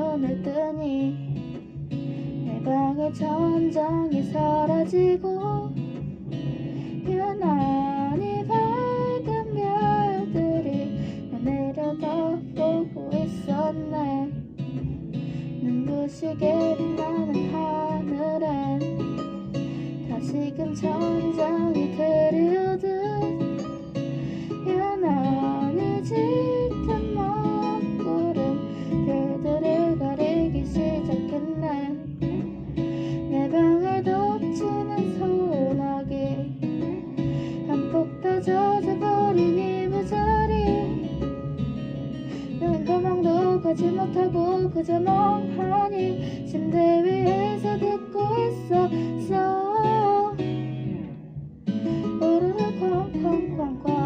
눈을 뜨니 내 방의 천장이 사라지고 유난히 밝은 별들이 날 내려다보고 있었네. 눈부시게 빛나는 하늘엔 다시금 천장이 그리우듯 유난히 짙은 먹구름 별들을 가리기 시작했네. 내 방을 덮치는 소나기 한폭 다 젖어버린 이부자리 난 가망도 가지 못하고 그저 멍하니 침대 위에서 듣고 있었어. 우르르 쾅쾅쾅쾅